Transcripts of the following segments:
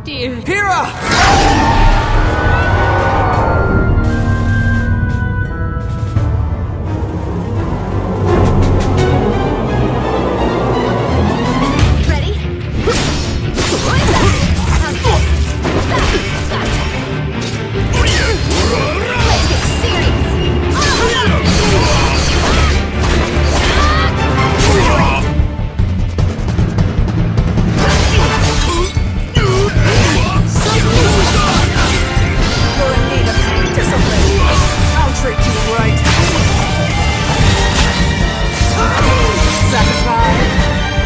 dear. Hira! Ready? Let's get You're in need of some discipline. I'll treat you right. Satisfied?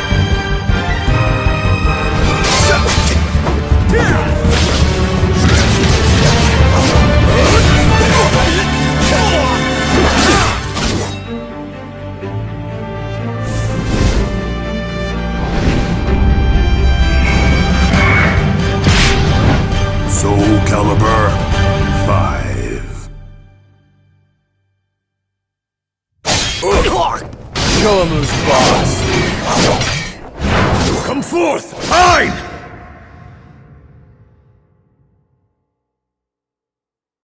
Soul Calibur 5. Kill him, who's boss. Come forth! Hein!